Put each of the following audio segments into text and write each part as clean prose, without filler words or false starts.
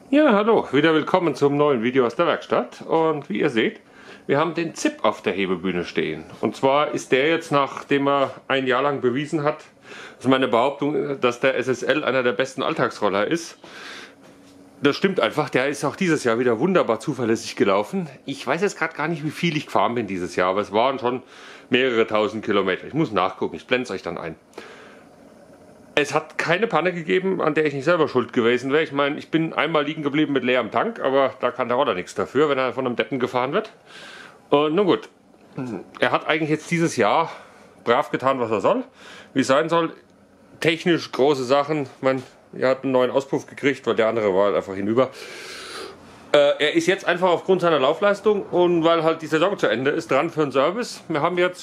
Ja, hallo, wieder willkommen zum neuen Video aus der Werkstatt. Und wie ihr seht, wir haben den ZIP auf der Hebebühne stehen. Und zwar ist der jetzt, nachdem er ein Jahr lang bewiesen hat, das ist meine Behauptung, dass der SSL einer der besten Alltagsroller ist. Das stimmt einfach, der ist auch dieses Jahr wieder wunderbar zuverlässig gelaufen. Ich weiß jetzt gerade gar nicht, wie viel ich gefahren bin dieses Jahr, aber es waren schon mehrere tausend Kilometer. Ich muss nachgucken, ich blende es euch dann ein. Es hat keine Panne gegeben, an der ich nicht selber schuld gewesen wäre. Ich meine, ich bin einmal liegen geblieben mit leerem Tank, aber da kann der Roller nichts dafür, wenn er von einem Deppen gefahren wird. Und nun gut, er hat eigentlich jetzt dieses Jahr brav getan, was er soll, wie es sein soll. Technisch große Sachen. Ich meine, er hat einen neuen Auspuff gekriegt, weil der andere war halt einfach hinüber. Er ist jetzt einfach aufgrund seiner Laufleistung und weil halt die Saison zu Ende ist, dran für einen Service. Wir haben jetzt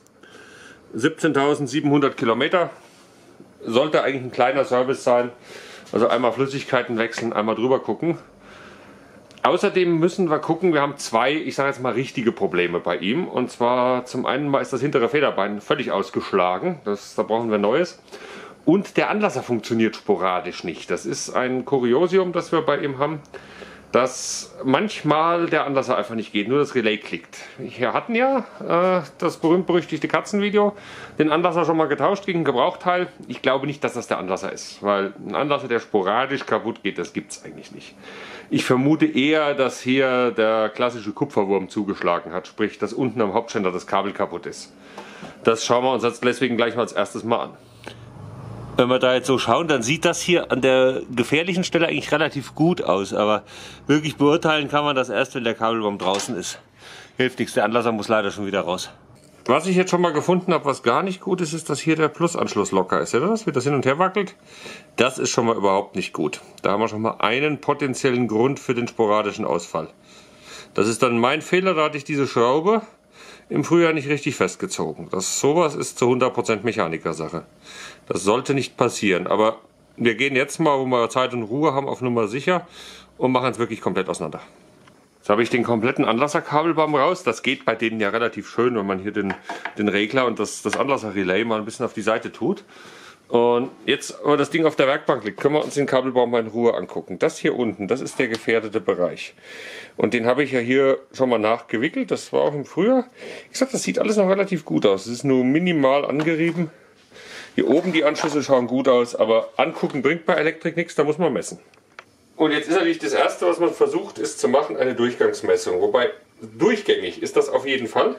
17.700 Kilometer. Sollte eigentlich ein kleiner Service sein, also einmal Flüssigkeiten wechseln, einmal drüber gucken. Außerdem müssen wir gucken, wir haben zwei, ich sage jetzt mal, richtige Probleme bei ihm. Und zwar zum einen mal ist das hintere Federbein völlig ausgeschlagen, da brauchen wir Neues. Und der Anlasser funktioniert sporadisch nicht. Das ist ein Kuriosium, das wir bei ihm haben, dass manchmal der Anlasser einfach nicht geht, nur das Relais klickt. Wir hatten ja das berühmt-berüchtigte Katzenvideo, den Anlasser schon mal getauscht gegen ein Gebrauchteil. Ich glaube nicht, dass das der Anlasser ist, weil ein Anlasser, der sporadisch kaputt geht, das gibt es eigentlich nicht. Ich vermute eher, dass hier der klassische Kupferwurm zugeschlagen hat, sprich, dass unten am Hauptständer das Kabel kaputt ist. Das schauen wir uns jetzt deswegen gleich mal als erstes mal an. Wenn wir da jetzt so schauen, dann sieht das hier an der gefährlichen Stelle eigentlich relativ gut aus, aber wirklich beurteilen kann man das erst, wenn der Kabelbaum draußen ist. Hilft nichts, der Anlasser muss leider schon wieder raus. Was ich jetzt schon mal gefunden habe, was gar nicht gut ist, ist, dass hier der Plusanschluss locker ist. Seht ihr das, wie das hin und her wackelt? Das ist schon mal überhaupt nicht gut. Da haben wir schon mal einen potenziellen Grund für den sporadischen Ausfall. Das ist dann mein Fehler, da hatte ich diese Schraube im Frühjahr nicht richtig festgezogen. Sowas ist zu 100% Mechanikersache. Das sollte nicht passieren, aber wir gehen jetzt mal, wo wir Zeit und Ruhe haben, auf Nummer sicher und machen es wirklich komplett auseinander. Jetzt habe ich den kompletten Anlasserkabelbaum raus. Das geht bei denen ja relativ schön, wenn man hier den Regler und das Anlasserrelais mal ein bisschen auf die Seite tut. Und jetzt, wo das Ding auf der Werkbank liegt, können wir uns den Kabelbaum mal in Ruhe angucken. Das hier unten, das ist der gefährdete Bereich. Und den habe ich ja hier schon mal nachgewickelt. Das war auch im Frühjahr. Ich gesagt, das sieht alles noch relativ gut aus. Es ist nur minimal angerieben. Hier oben die Anschlüsse schauen gut aus, aber angucken bringt bei Elektrik nichts, da muss man messen. Und jetzt ist natürlich das Erste, was man versucht, ist zu machen, eine Durchgangsmessung. Wobei, durchgängig ist das auf jeden Fall.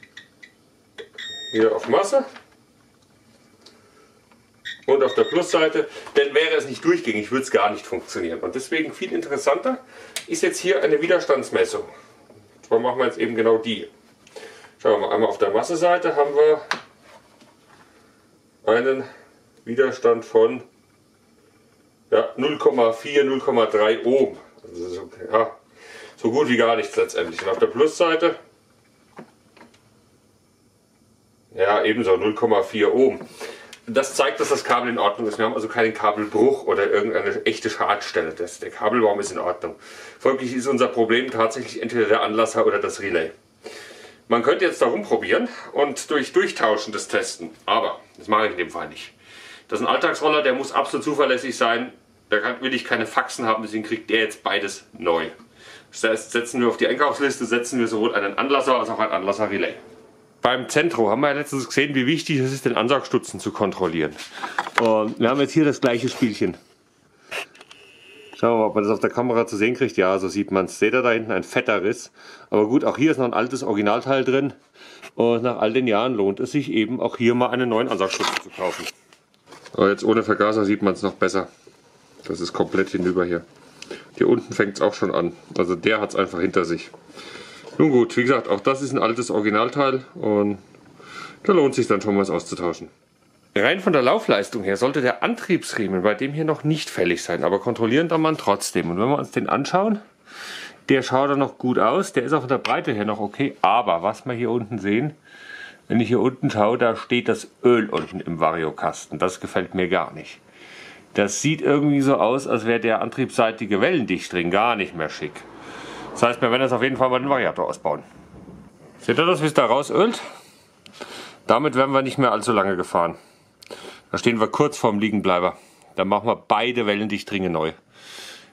Hier auf Masse. Und auf der Plusseite, denn wäre es nicht durchgängig, würde es gar nicht funktionieren. Und deswegen viel interessanter ist jetzt hier eine Widerstandsmessung. Und zwar machen wir jetzt eben genau die. Schauen wir mal, einmal auf der Masseseite haben wir einen Widerstand von 0,4, 0,3 Ohm. Also das ist okay, ja, so gut wie gar nichts letztendlich. Und auf der Plusseite ja ebenso 0,4 Ohm. Das zeigt, dass das Kabel in Ordnung ist. Wir haben also keinen Kabelbruch oder irgendeine echte Schadstelle. Der Kabelbaum ist in Ordnung. Folglich ist unser Problem tatsächlich entweder der Anlasser oder das Relais. Man könnte jetzt da rumprobieren und durch Durchtauschen das testen. Aber das mache ich in dem Fall nicht. Das ist ein Alltagsroller, der muss absolut zuverlässig sein. Da will ich keine Faxen haben, deswegen kriegt der jetzt beides neu. Das heißt, setzen wir auf die Einkaufsliste, setzen wir sowohl einen Anlasser als auch ein Anlasser-Relais. Beim Centro haben wir ja letztens gesehen, wie wichtig es ist, den Ansaugstutzen zu kontrollieren. Und wir haben jetzt hier das gleiche Spielchen. Schauen wir mal, ob man das auf der Kamera zu sehen kriegt. Ja, so sieht man es. Seht ihr da hinten ein fetter Riss. Aber gut, auch hier ist noch ein altes Originalteil drin. Und nach all den Jahren lohnt es sich eben auch hier mal einen neuen Ansaugstutzen zu kaufen. Aber jetzt ohne Vergaser sieht man es noch besser. Das ist komplett hinüber hier. Hier unten fängt es auch schon an. Also der hat es einfach hinter sich. Nun gut, wie gesagt, auch das ist ein altes Originalteil und da lohnt es sich dann schon mal es auszutauschen. Rein von der Laufleistung her sollte der Antriebsriemen bei dem hier noch nicht fällig sein, aber kontrollieren kann man trotzdem. Und wenn wir uns den anschauen, der schaut dann noch gut aus, der ist auch von der Breite her noch okay, aber was wir hier unten sehen, wenn ich hier unten schaue, da steht das Öl unten im Variokasten. Das gefällt mir gar nicht. Das sieht irgendwie so aus, als wäre der antriebsseitige Wellendichtring gar nicht mehr schick. Das heißt, wir werden jetzt auf jeden Fall mal den Variator ausbauen. Seht ihr das, wie es da rausölt? Damit werden wir nicht mehr allzu lange gefahren. Da stehen wir kurz vorm Liegenbleiber. Dann machen wir beide Wellendichtringe neu.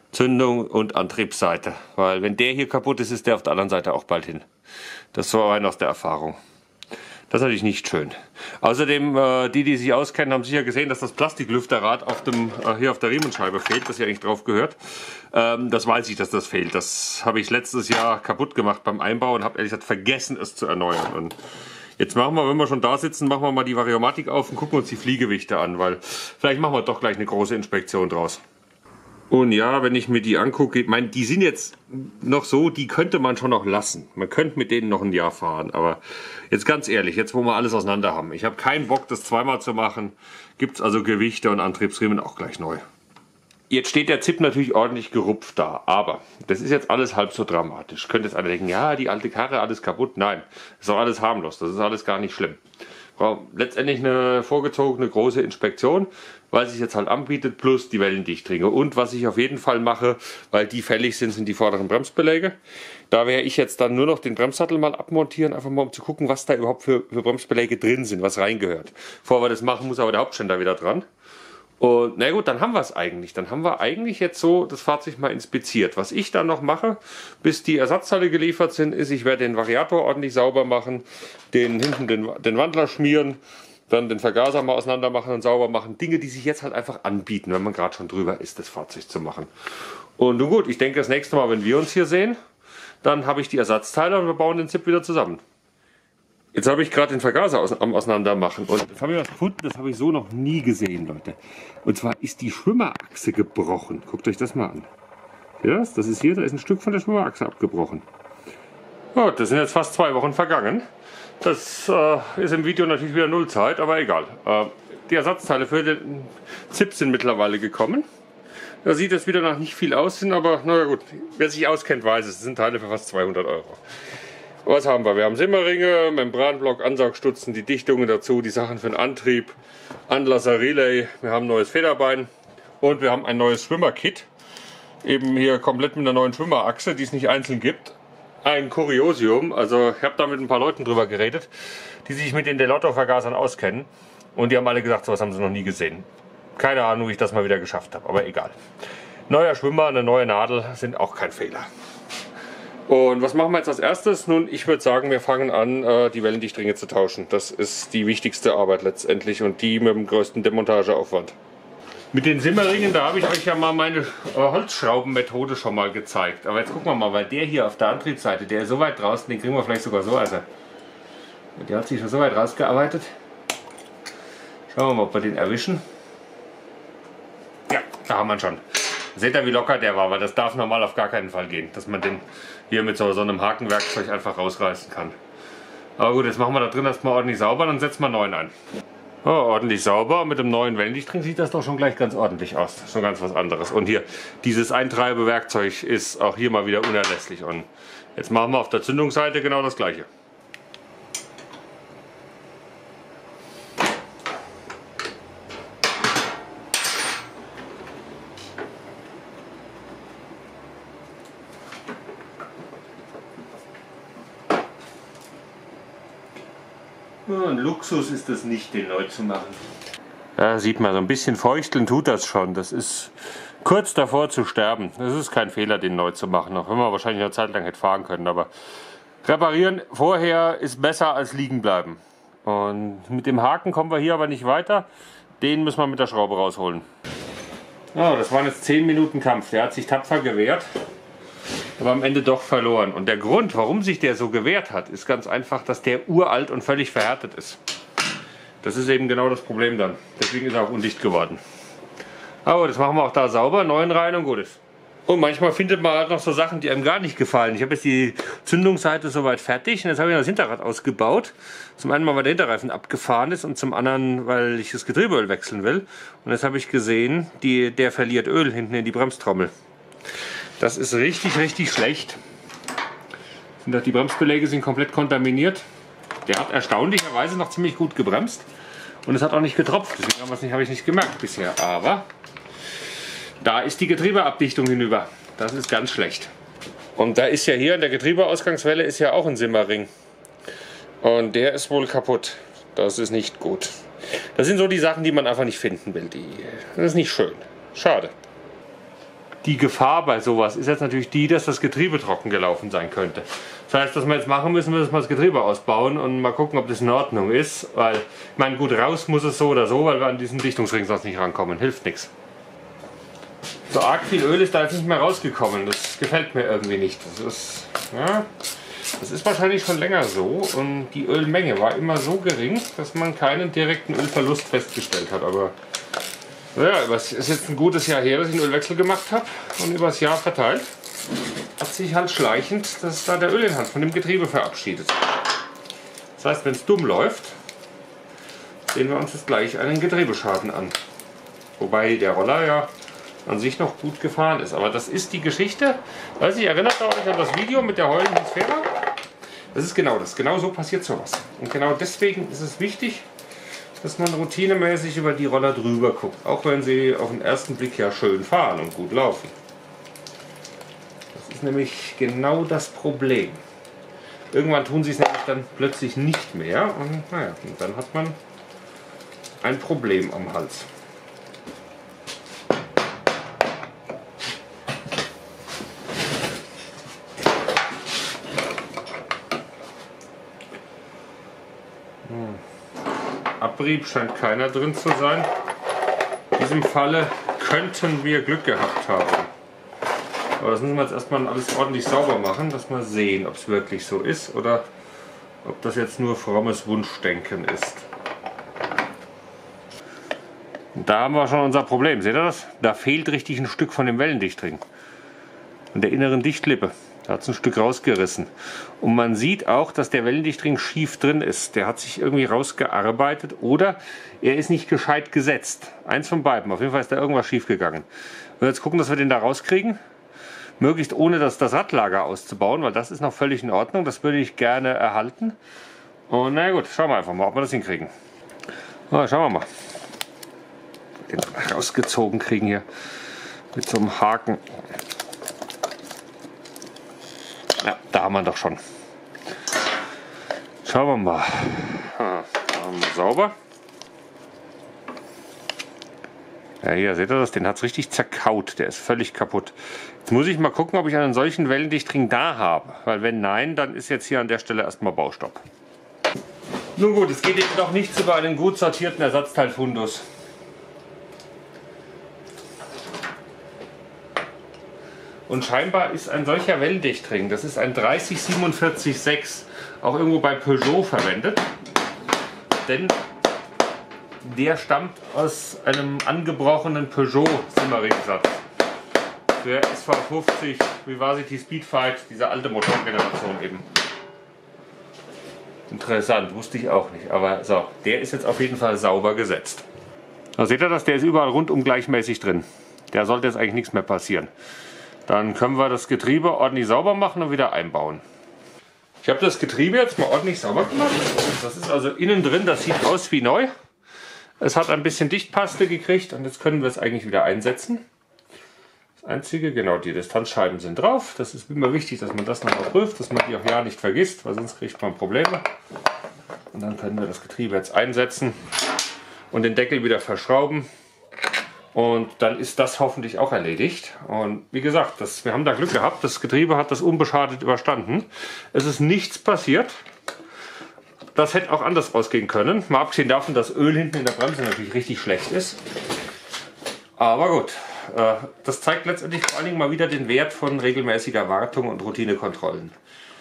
Zündung und Antriebsseite. Weil wenn der hier kaputt ist, ist der auf der anderen Seite auch bald hin. Das war rein aus der Erfahrung. Das ist natürlich nicht schön. Außerdem, die sich auskennen, haben sicher gesehen, dass das Plastiklüfterrad hier auf der Riemenscheibe fehlt, das ja eigentlich drauf gehört. Das weiß ich, dass das fehlt. Das habe ich letztes Jahr kaputt gemacht beim Einbau und habe ehrlich gesagt vergessen, es zu erneuern. Und jetzt machen wir, wenn wir schon da sitzen, machen wir mal die Variomatik auf und gucken uns die Fliegewichte an, weil vielleicht machen wir doch gleich eine große Inspektion draus. Und ja, wenn ich mir die angucke, ich meine, die sind jetzt noch so, die könnte man schon noch lassen. Man könnte mit denen noch ein Jahr fahren, aber jetzt ganz ehrlich, jetzt wo wir alles auseinander haben, ich habe keinen Bock, das zweimal zu machen, gibt es also Gewichte und Antriebsriemen auch gleich neu. Jetzt steht der Zip natürlich ordentlich gerupft da, aber das ist jetzt alles halb so dramatisch. Könnte jetzt einer denken, ja, die alte Karre, alles kaputt. Nein, ist doch alles harmlos, das ist alles gar nicht schlimm. Letztendlich eine vorgezogene große Inspektion, weil sich jetzt halt anbietet, plus die Wellendichtringe. Und was ich auf jeden Fall mache, weil die fällig sind, sind die vorderen Bremsbeläge. Da werde ich jetzt dann nur noch den Bremssattel mal abmontieren, einfach mal um zu gucken, was da überhaupt für Bremsbeläge drin sind, was reingehört. Bevor wir das machen, muss aber der Hauptständer wieder dran. Und na gut, dann haben wir es eigentlich. Dann haben wir eigentlich jetzt so das Fahrzeug mal inspiziert. Was ich dann noch mache, bis die Ersatzteile geliefert sind, ist, ich werde den Variator ordentlich sauber machen, hinten den Wandler schmieren, dann den Vergaser mal auseinander machen und sauber machen. Dinge, die sich jetzt halt einfach anbieten, wenn man gerade schon drüber ist, das Fahrzeug zu machen. Und nun gut, ich denke, das nächste Mal, wenn wir uns hier sehen, dann habe ich die Ersatzteile und wir bauen den Zip wieder zusammen. Jetzt habe ich gerade den Vergaser am Auseinandermachen und jetzt habe ich was gefunden, das habe ich so noch nie gesehen, Leute. Und zwar ist die Schwimmerachse gebrochen. Guckt euch das mal an. Ja, das ist hier, da ist ein Stück von der Schwimmerachse abgebrochen. Oh, das sind jetzt fast 2 Wochen vergangen. Das ist im Video natürlich wieder Nullzeit, aber egal. Die Ersatzteile für den Zip sind mittlerweile gekommen. Da sieht es wieder nach nicht viel aus, aber naja gut, wer sich auskennt, weiß es. Das sind Teile für fast 200 €. Was haben wir? Wir haben Simmerringe, Membranblock, Ansaugstutzen, die Dichtungen dazu, die Sachen für den Antrieb, Anlasser, Relay, wir haben ein neues Federbein und wir haben ein neues Schwimmerkit. Eben hier komplett mit einer neuen Schwimmerachse, die es nicht einzeln gibt. Ein Kuriosium, also ich habe da mit ein paar Leuten drüber geredet, die sich mit den Delotto-Vergasern auskennen und die haben alle gesagt, sowas haben sie noch nie gesehen. Keine Ahnung, wie ich das mal wieder geschafft habe, aber egal. Neuer Schwimmer, eine neue Nadel sind auch kein Fehler. Und was machen wir jetzt als erstes? Nun, ich würde sagen, wir fangen an, die Wellendichtringe zu tauschen. Das ist die wichtigste Arbeit letztendlich und die mit dem größten Demontageaufwand. Mit den Simmerringen, da habe ich euch ja mal meine Holzschraubenmethode schon mal gezeigt. Aber jetzt gucken wir mal, weil der hier auf der Antriebsseite, der ist so weit draußen, den kriegen wir vielleicht sogar so. Also, der hat sich schon so weit rausgearbeitet. Schauen wir mal, ob wir den erwischen. Ja, da haben wir ihn schon. Seht ihr, wie locker der war, weil das darf normal auf gar keinen Fall gehen, dass man den hier mit so einem Hakenwerkzeug einfach rausreißen kann. Aber gut, jetzt machen wir da drin erstmal ordentlich sauber, dann setzen wir einen neuen ein. Oh, ordentlich sauber, mit dem neuen Wellendichtring sieht das doch schon gleich ganz ordentlich aus. Das ist schon ganz was anderes. Und hier, dieses Eintreibewerkzeug ist auch hier mal wieder unerlässlich. Und jetzt machen wir auf der Zündungsseite genau das gleiche. Ein Luxus ist es nicht, den neu zu machen. Ja, sieht man, so ein bisschen feuchteln tut das schon. Das ist kurz davor zu sterben. Das ist kein Fehler, den neu zu machen, auch wenn man wahrscheinlich eine Zeit lang hätte fahren können. Aber reparieren vorher ist besser als liegen bleiben. Und mit dem Haken kommen wir hier aber nicht weiter. Den müssen wir mit der Schraube rausholen. Oh, das waren jetzt 10 Minuten Kampf. Der hat sich tapfer gewehrt, aber am Ende doch verloren. Und der Grund, warum sich der so gewehrt hat, ist ganz einfach, dass der uralt und völlig verhärtet ist. Das ist eben genau das Problem dann. Deswegen ist er auch undicht geworden. Aber das machen wir auch da sauber, neuen rein und gut ist. Und manchmal findet man halt noch so Sachen, die einem gar nicht gefallen. Ich habe jetzt die Zündungsseite soweit fertig und jetzt habe ich das Hinterrad ausgebaut. Zum einen mal, weil der Hinterreifen abgefahren ist und zum anderen, weil ich das Getriebeöl wechseln will. Und jetzt habe ich gesehen, der verliert Öl hinten in die Bremstrommel. Das ist richtig, richtig schlecht. Die Bremsbeläge sind komplett kontaminiert. Der hat erstaunlicherweise noch ziemlich gut gebremst. Und es hat auch nicht getropft. Deswegen habe ich nicht gemerkt bisher. Aber da ist die Getriebeabdichtung hinüber. Das ist ganz schlecht. Und da ist ja hier in der Getriebeausgangswelle ist ja auch ein Simmerring. Und der ist wohl kaputt. Das ist nicht gut. Das sind so die Sachen, die man einfach nicht finden will. Das ist nicht schön. Schade. Die Gefahr bei sowas ist jetzt natürlich die, dass das Getriebe trocken gelaufen sein könnte. Das heißt, was wir jetzt machen müssen, wir müssen mal das Getriebe ausbauen und mal gucken, ob das in Ordnung ist. Weil, ich meine, gut, raus muss es so oder so, weil wir an diesen Dichtungsring sonst nicht rankommen. Hilft nichts. So arg viel Öl ist da jetzt nicht mehr rausgekommen. Das gefällt mir irgendwie nicht. Das ist wahrscheinlich schon länger so. Und die Ölmenge war immer so gering, dass man keinen direkten Ölverlust festgestellt hat. Aber naja, es ist jetzt ein gutes Jahr her, dass ich einen Ölwechsel gemacht habe. Und über das Jahr verteilt hat sich halt schleichend, dass da der Ölinhalt von dem Getriebe verabschiedet. Das heißt, wenn es dumm läuft, sehen wir uns jetzt gleich einen Getriebeschaden an. Wobei der Roller ja an sich noch gut gefahren ist. Aber das ist die Geschichte. Weiß ich, erinnert ihr euch an das Video mit der heulenden Sphäre? Das ist genau das. Genau so passiert sowas. Und genau deswegen ist es wichtig, dass man routinemäßig über die Roller drüber guckt. Auch wenn sie auf den ersten Blick ja schön fahren und gut laufen. Das ist nämlich genau das Problem. Irgendwann tun sie es nämlich dann plötzlich nicht mehr. Und naja, und dann hat man ein Problem am Hals. Abrieb scheint keiner drin zu sein. In diesem Falle könnten wir Glück gehabt haben. Aber das müssen wir jetzt erstmal alles ordentlich sauber machen, dass wir sehen, ob es wirklich so ist oder ob das jetzt nur frommes Wunschdenken ist. Und da haben wir schon unser Problem. Seht ihr das? Da fehlt richtig ein Stück von dem Wellendichtring. An der inneren Dichtlippe. Da hat es ein Stück rausgerissen. Und man sieht auch, dass der Wellendichtring schief drin ist. Der hat sich irgendwie rausgearbeitet oder er ist nicht gescheit gesetzt. Eins von beiden. Auf jeden Fall ist da irgendwas schief gegangen. Wir jetzt gucken, dass wir den da rauskriegen. Möglichst ohne das Radlager auszubauen, weil das ist noch völlig in Ordnung. Das würde ich gerne erhalten. Und na gut, schauen wir einfach mal, ob wir das hinkriegen. Na, schauen wir mal. Den rausgezogen kriegen hier mit so einem Haken. Ja, da haben wir doch schon. Schauen wir mal. Sauber. Ja, hier seht ihr das, den hat es richtig zerkaut. Der ist völlig kaputt. Jetzt muss ich mal gucken, ob ich einen solchen Wellendichtring da habe. Weil wenn nein, dann ist jetzt hier an der Stelle erstmal Baustopp. Nun gut, es geht eben doch nichts über einen gut sortierten Ersatzteilfundus. Und scheinbar ist ein solcher Wellendichtring, das ist ein 30476, auch irgendwo bei Peugeot verwendet. Denn der stammt aus einem angebrochenen Peugeot-Simmering-Satz. Der SV50 Vivacity Speedfight, diese alte Motorgeneration eben. Interessant, wusste ich auch nicht. Aber so, der ist jetzt auf jeden Fall sauber gesetzt. Da seht ihr das, der ist überall rundum gleichmäßig drin. Da sollte jetzt eigentlich nichts mehr passieren. Dann können wir das Getriebe ordentlich sauber machen und wieder einbauen. Ich habe das Getriebe jetzt mal ordentlich sauber gemacht. Das ist also innen drin, das sieht aus wie neu. Es hat ein bisschen Dichtpaste gekriegt und jetzt können wir es eigentlich wieder einsetzen. Das Einzige, genau, die Distanzscheiben sind drauf. Das ist immer wichtig, dass man das noch prüft, dass man die auch ja nicht vergisst, weil sonst kriegt man Probleme. Und dann können wir das Getriebe jetzt einsetzen und den Deckel wieder verschrauben. Und dann ist das hoffentlich auch erledigt. Und wie gesagt, wir haben da Glück gehabt. Das Getriebe hat das unbeschadet überstanden. Es ist nichts passiert. Das hätte auch anders ausgehen können. Mal abgesehen davon, dass Öl hinten in der Bremse natürlich richtig schlecht ist. Aber gut, das zeigt letztendlich vor allen Dingen mal wieder den Wert von regelmäßiger Wartung und Routinekontrollen.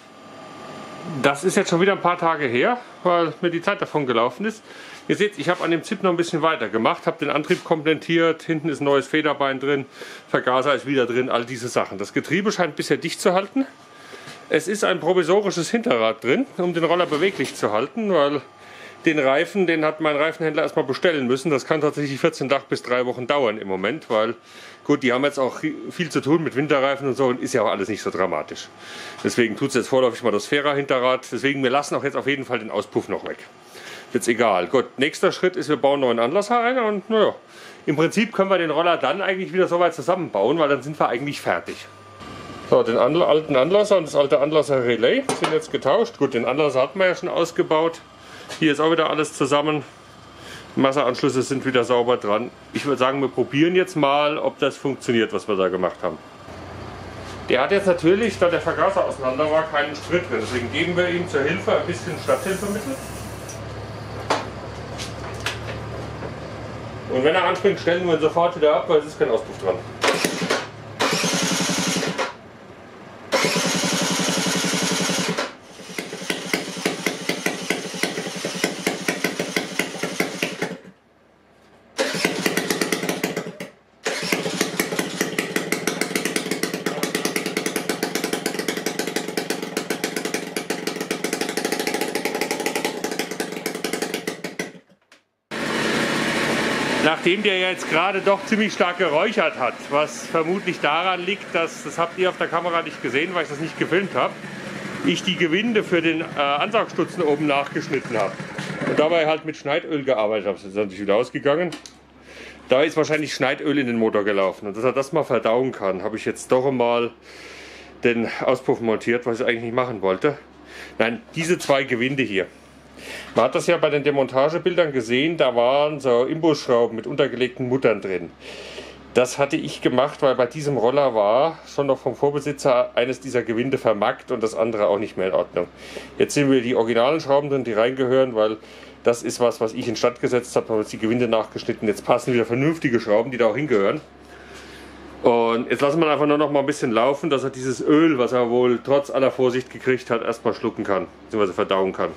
Das ist jetzt schon wieder ein paar Tage her, weil mir die Zeit davon gelaufen ist. Ihr seht, ich habe an dem Zip noch ein bisschen weiter gemacht, habe den Antrieb komplettiert, hinten ist ein neues Federbein drin, Vergaser ist wieder drin, all diese Sachen. Das Getriebe scheint bisher dicht zu halten. Es ist ein provisorisches Hinterrad drin, um den Roller beweglich zu halten, weil den Reifen, den hat mein Reifenhändler erstmal bestellen müssen. Das kann tatsächlich 14 Tage bis 3 Wochen dauern im Moment, weil gut, die haben jetzt auch viel zu tun mit Winterreifen und so und ist ja auch alles nicht so dramatisch. Deswegen tut es jetzt vorläufig mal das Sphära-Hinterrad. Deswegen, wir lassen auch jetzt auf jeden Fall den Auspuff noch weg. Jetzt egal. Gut, nächster Schritt ist, wir bauen einen neuen Anlasser ein und naja, im Prinzip können wir den Roller dann eigentlich wieder so weit zusammenbauen, weil dann sind wir eigentlich fertig. So, den alten Anlasser und das alte Anlasser-Relais sind jetzt getauscht. Gut, den Anlasser hatten wir ja schon ausgebaut. Hier ist auch wieder alles zusammen. Masseanschlüsse sind wieder sauber dran. Ich würde sagen, wir probieren jetzt mal, ob das funktioniert, was wir da gemacht haben. Der hat jetzt natürlich, da der Vergaser auseinander war, keinen Sprit drin. Deswegen geben wir ihm zur Hilfe ein bisschen Stadthilfemittel. Und wenn er anspringt, stellen wir ihn sofort wieder ab, weil es ist kein Auspuff dran. Nachdem der jetzt gerade doch ziemlich stark geräuchert hat, was vermutlich daran liegt, dass, das habt ihr auf der Kamera nicht gesehen, weil ich das nicht gefilmt habe, ich die Gewinde für den Ansaugstutzen oben nachgeschnitten habe. Und dabei halt mit Schneidöl gearbeitet habe. Das ist natürlich wieder ausgegangen. Da ist wahrscheinlich Schneidöl in den Motor gelaufen. Und dass er das mal verdauen kann, habe ich jetzt doch einmal den Auspuff montiert, was ich eigentlich nicht machen wollte. Nein, diese zwei Gewinde hier. Man hat das ja bei den Demontagebildern gesehen, da waren so Imbusschrauben mit untergelegten Muttern drin. Das hatte ich gemacht, weil bei diesem Roller war schon noch vom Vorbesitzer eines dieser Gewinde vermackt und das andere auch nicht mehr in Ordnung. Jetzt sehen wir die originalen Schrauben drin, die reingehören, weil das ist was ich instand gesetzt habe, habe jetzt die Gewinde nachgeschnitten. Jetzt passen wieder vernünftige Schrauben, die da auch hingehören. Und jetzt lassen wir einfach nur noch mal ein bisschen laufen, dass er dieses Öl, was er wohl trotz aller Vorsicht gekriegt hat, erstmal schlucken kann, bzw. verdauen kann.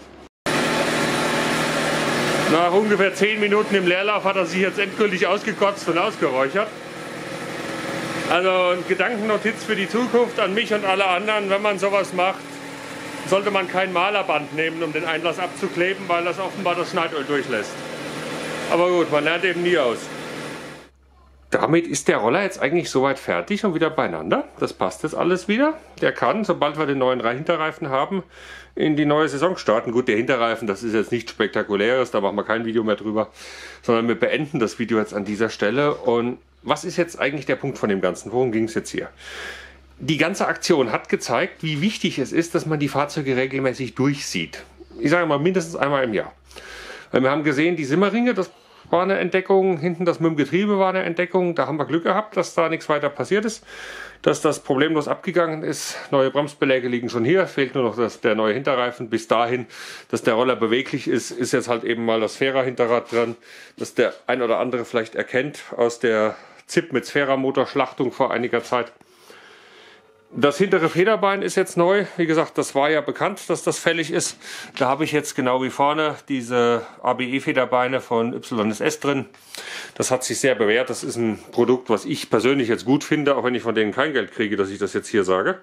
Nach ungefähr 10 Minuten im Leerlauf hat er sich jetzt endgültig ausgekotzt und ausgeräuchert. Also eine Gedankennotiz für die Zukunft an mich und alle anderen: Wenn man sowas macht, sollte man kein Malerband nehmen, um den Einlass abzukleben, weil das offenbar das Schneidöl durchlässt. Aber gut, man lernt eben nie aus. Damit ist der Roller jetzt eigentlich soweit fertig und wieder beieinander. Das passt jetzt alles wieder. Der kann, sobald wir den neuen Hinterreifen haben, in die neue Saison starten. Gut, der Hinterreifen, das ist jetzt nichts Spektakuläres, da machen wir kein Video mehr drüber, sondern wir beenden das Video jetzt an dieser Stelle. Und was ist jetzt eigentlich der Punkt von dem Ganzen? Worum ging es jetzt hier? Die ganze Aktion hat gezeigt, wie wichtig es ist, dass man die Fahrzeuge regelmäßig durchsieht. Ich sage mal mindestens einmal im Jahr. Weil wir haben gesehen, die Simmeringe, das war eine Entdeckung, hinten das mit dem Getriebe war eine Entdeckung, da haben wir Glück gehabt, dass da nichts weiter passiert ist, dass das problemlos abgegangen ist. Neue Bremsbeläge liegen schon hier, fehlt nur noch der neue Hinterreifen. Bis dahin, dass der Roller beweglich ist, ist jetzt halt eben mal das Sphera-Hinterrad dran, das der ein oder andere vielleicht erkennt aus der ZIP mit Sphera-Motorschlachtung vor einiger Zeit. Das hintere Federbein ist jetzt neu. Wie gesagt, das war ja bekannt, dass das fällig ist. Da habe ich jetzt genau wie vorne diese ABE-Federbeine von YSS drin. Das hat sich sehr bewährt. Das ist ein Produkt, was ich persönlich jetzt gut finde, auch wenn ich von denen kein Geld kriege, dass ich das jetzt hier sage.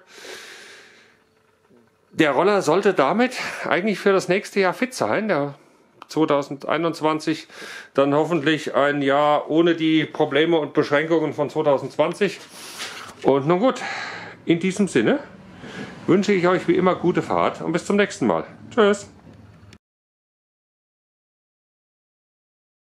Der Roller sollte damit eigentlich für das nächste Jahr fit sein. Der 2021 dann hoffentlich ein Jahr ohne die Probleme und Beschränkungen von 2020. Und nun gut. In diesem Sinne wünsche ich euch wie immer gute Fahrt und bis zum nächsten Mal. Tschüss!